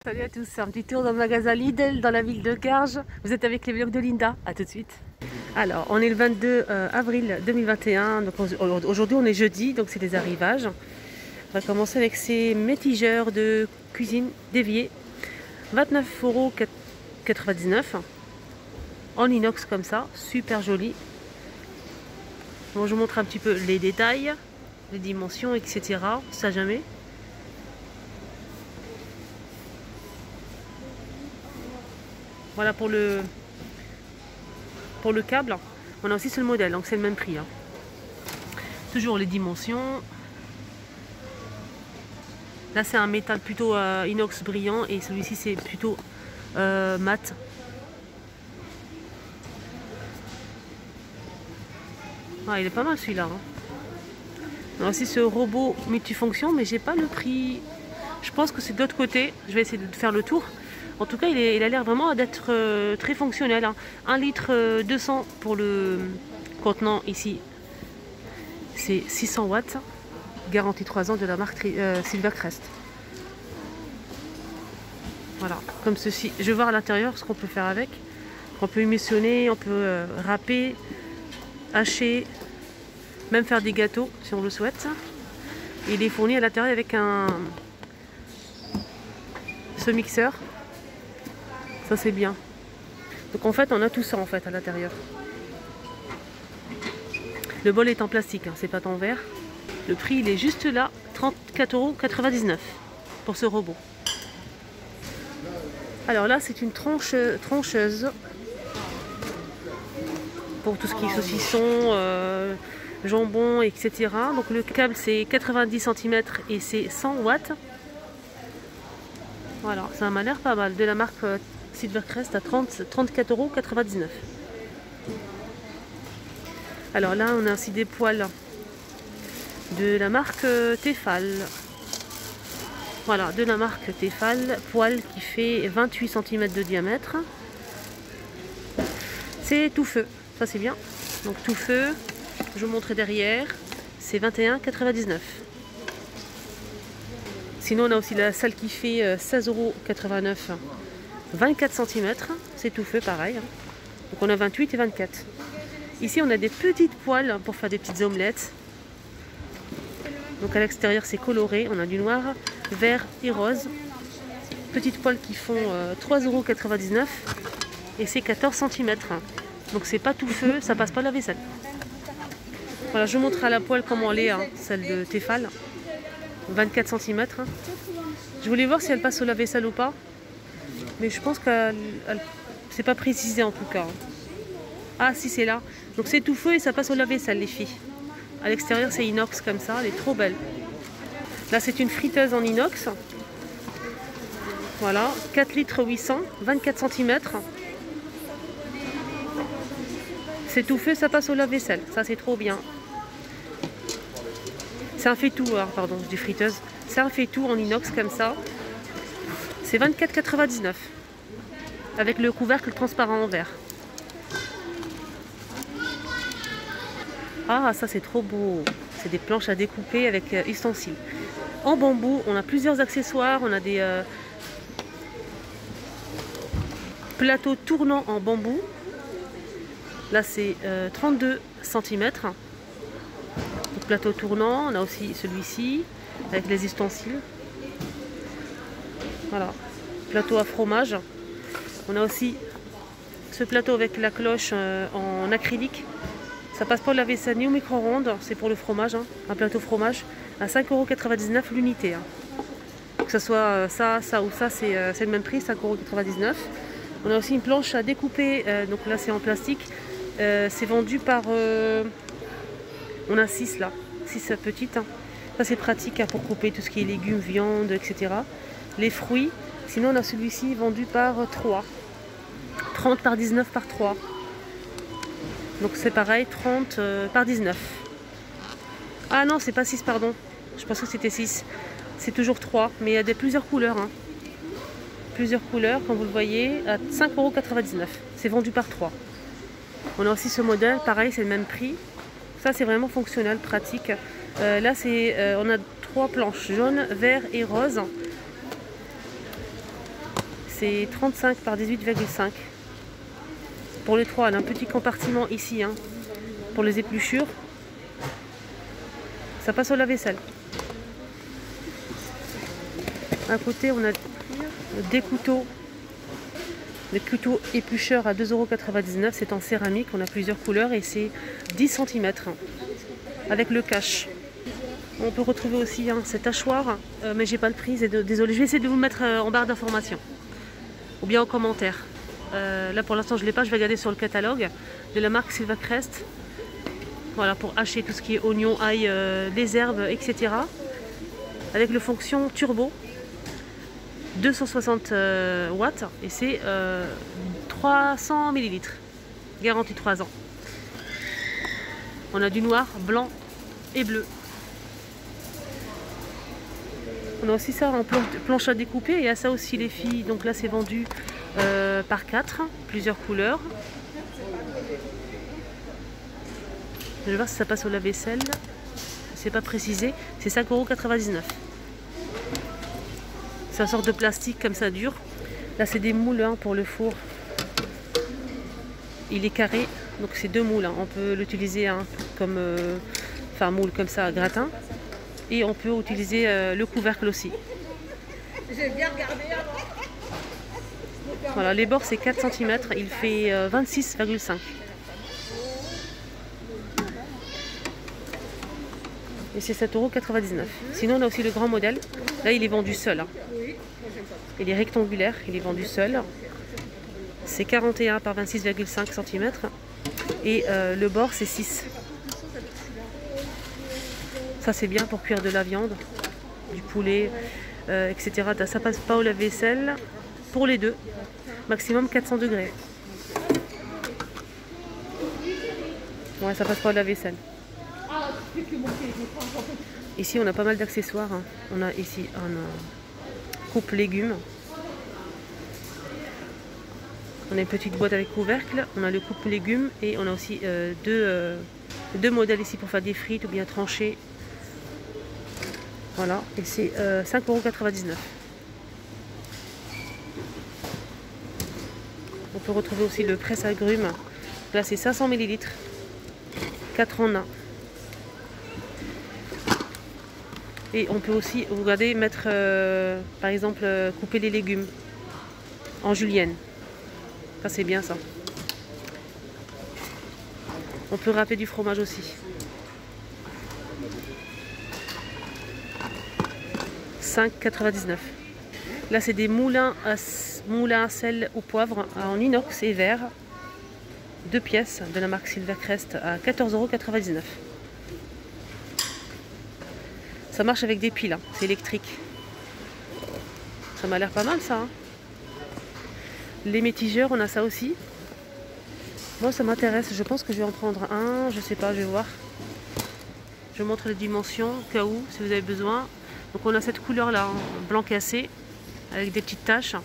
Salut à tous, c'est un petit tour dans le magasin Lidl dans la ville de Garges. Vous êtes avec les vlogs de Linda, à tout de suite. Alors, on est le 22 avril 2021, donc aujourd'hui on est jeudi, donc c'est les arrivages. On va commencer avec ces métigeurs de cuisine déviés, 29,99 € en inox comme ça, super joli. Bon, je vous montre un petit peu les détails, les dimensions, etc. Ça jamais. Voilà pour le câble. On a aussi ce modèle, donc c'est le même prix. Toujours les dimensions. Là c'est un métal plutôt inox brillant et celui-ci c'est plutôt mat. Ah, il est pas mal celui-là. On a aussi ce robot multifonction, mais j'ai pas le prix. Je pense que c'est de l'autre côté. Je vais essayer de faire le tour. En tout cas, il a l'air vraiment d'être très fonctionnel. 1 litre 200 pour le contenant ici. C'est 600 watts. Garantie 3 ans de la marque Silvercrest. Voilà, comme ceci. Je vais voir à l'intérieur ce qu'on peut faire avec. On peut émulsionner, on peut râper, hacher, même faire des gâteaux si on le souhaite. Il est fourni à l'intérieur avec ce mixeur. Ça c'est bien. Donc en fait on a tout ça en fait à l'intérieur. Le bol est en plastique, c'est pas en verre. Le prix il est juste là, 34,99 € pour ce robot. Alors là c'est une trancheuse pour tout ce qui est saucisson, jambon, etc. Donc le câble c'est 90 cm et c'est 100 watts. Voilà, ça m'a l'air pas mal. De la marque Silvercrest à 34,99 €. Alors là, on a aussi des poêles de la marque Tefal. Voilà, de la marque Tefal, poêle qui fait 28 cm de diamètre. C'est tout feu, ça c'est bien. Donc tout feu, je vous montrerai derrière, c'est 21,99 €. Sinon, on a aussi la salle qui fait 16,89 €. 24 cm, c'est tout feu pareil. Donc on a 28 et 24. Ici on a des petites poêles pour faire des petites omelettes. Donc à l'extérieur c'est coloré, on a du noir, vert et rose. Petites poêles qui font 3,99 € et c'est 14 cm. Donc c'est pas tout feu, ça passe pas la vaisselle. Voilà, je vous montre à la poêle comment elle est, celle de Tefal. 24 cm. Je voulais voir si elle passe au lave-vaisselle ou pas. Mais je pense que c'est pas précisé en tout cas. Ah si, c'est là. Donc c'est tout feu et ça passe au lave-vaisselle les filles. À l'extérieur c'est inox comme ça, elle est trop belle. Là c'est une friteuse en inox. Voilà, 4 litres 800, 24 cm. C'est tout feu, ça passe au lave-vaisselle. Ça c'est trop bien. C'est un fait-tout, pardon, je dis friteuse. C'est un fait-tout en inox comme ça. C'est 24,99 € avec le couvercle transparent en verre. Ah, ça c'est trop beau. C'est des planches à découper avec ustensiles. En bambou, on a plusieurs accessoires. On a des plateaux tournants en bambou. Là c'est 32 cm. Donc, plateau tournant. On a aussi celui-ci avec les ustensiles. Voilà, plateau à fromage. On a aussi ce plateau avec la cloche en acrylique. Ça passe pas au lave-vaisselle ni au micro-ondes, c'est pour le fromage, un plateau fromage à 5,99 € l'unité. Que ce soit ça ou ça, c'est le même prix, 5,99 €. On a aussi une planche à découper, donc là c'est en plastique. C'est vendu par... on a 6 là, 6 petites. Ça c'est pratique pour couper tout ce qui est légumes, viande, etc. Les fruits, sinon on a celui-ci vendu par 3. 30 par 19 par 3. Donc c'est pareil, 30 par 19. Ah non, c'est pas 6, pardon. Je pensais que c'était 6. C'est toujours 3, mais il y a plusieurs couleurs. Plusieurs couleurs, comme vous le voyez, à 5,99 €. C'est vendu par 3. On a aussi ce modèle, pareil, c'est le même prix. Ça c'est vraiment fonctionnel, pratique. Là c'est, on a 3 planches, jaune, vert et rose. C'est 35 par 18,5. Pour les trois, elle a un petit compartiment ici hein, pour les épluchures. Ça passe au lave-vaisselle. À côté, on a des couteaux. Les couteaux éplucheurs à 2,99 €. C'est en céramique. On a plusieurs couleurs et c'est 10 cm avec le cache. On peut retrouver aussi hein, cet hachoir, mais j'ai pas le prix. Désolé, je vais essayer de vous le mettre en barre d'informations ou bien en commentaire. Là pour l'instant je l'ai pas, je vais regarder sur le catalogue de la marque Silvacrest. Voilà, pour hacher tout ce qui est oignons, ail, des herbes, etc. Avec le fonction turbo, 260 watts et c'est 300 ml. Garantie 3 ans. On a du noir, blanc et bleu. On a aussi ça en planche à découper et il y a ça aussi les filles. Donc là c'est vendu par 4, plusieurs couleurs. Je vais voir si ça passe au lave-vaisselle. C'est pas précisé. C'est 5,99 €. C'est une sorte de plastique comme ça dur. Là c'est des moules hein, pour le four. Il est carré, donc c'est 2 moules. Hein. On peut l'utiliser hein, comme enfin moule comme ça, gratin. Et on peut utiliser le couvercle aussi. J'ai bien regardé avant. Voilà, les bords c'est 4 cm, il fait 26,5. Et c'est 7,99 €. Sinon on a aussi le grand modèle. Là il est vendu seul. Hein. Il est rectangulaire, il est vendu seul. C'est 41 par 26,5 cm. Et le bord c'est 6. Ça c'est bien pour cuire de la viande, du poulet, etc. Ça passe pas au lave-vaisselle pour les deux. Maximum 400 degrés. Ouais, ça passe pas au lave-vaisselle. Ici on a pas mal d'accessoires. Hein. On a ici un coupe légumes. On a une petite boîte avec couvercle. On a le coupe légumes et on a aussi deux modèles ici pour faire des frites ou bien trancher. Voilà, et c'est 5,99 €. On peut retrouver aussi le presse-agrumes. Là, c'est 500 ml. 4 en 1. Et on peut aussi, vous regardez, mettre, par exemple, couper les légumes en julienne. Ça, c'est bien ça. On peut râper du fromage aussi. 5,99 €. Là, c'est des moulins à sel au poivre en inox et verre. 2 pièces de la marque Silvacrest à 14,99 €. Ça marche avec des piles, hein. C'est électrique. Ça m'a l'air pas mal ça. Hein. Les métigeurs, on a ça aussi. Moi, ça m'intéresse. Je pense que je vais en prendre un. Je sais pas, je vais voir. Je vous montre les dimensions, au cas où, si vous avez besoin. Donc on a cette couleur là, hein, blanc cassé, avec des petites taches.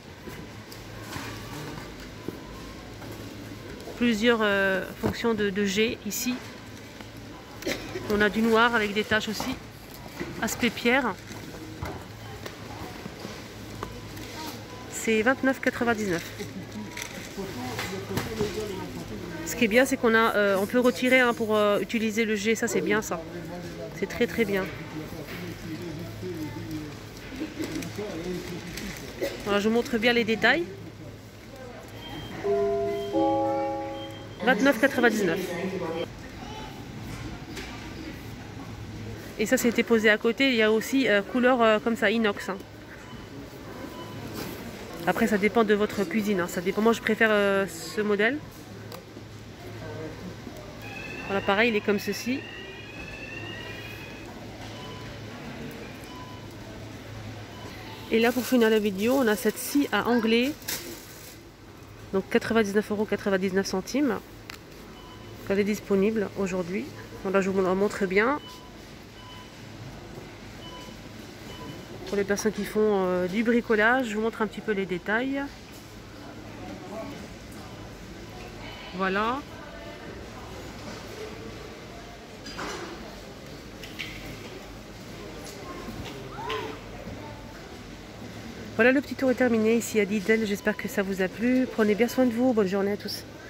Plusieurs fonctions de G ici. On a du noir avec des taches aussi. Aspect pierre. C'est 29,99 €. Ce qui est bien, c'est qu'on a, on peut retirer hein, pour utiliser le G. Ça, c'est bien ça. C'est très très bien. Voilà, je vous montre bien les détails. 29,99 €. Et ça, c'était posé à côté. Il y a aussi couleur comme ça, inox. Hein. Après, ça dépend de votre cuisine. Hein. Ça dépend. Moi, je préfère ce modèle. Voilà, pareil, il est comme ceci. Et là, pour finir la vidéo, on a cette scie à anglais. Donc 99,99 €. Elle est disponible aujourd'hui. Voilà, je vous la montre bien. Pour les personnes qui font du bricolage, je vous montre un petit peu les détails. Voilà. Voilà, le petit tour est terminé ici à Lidl. J'espère que ça vous a plu. Prenez bien soin de vous. Bonne journée à tous.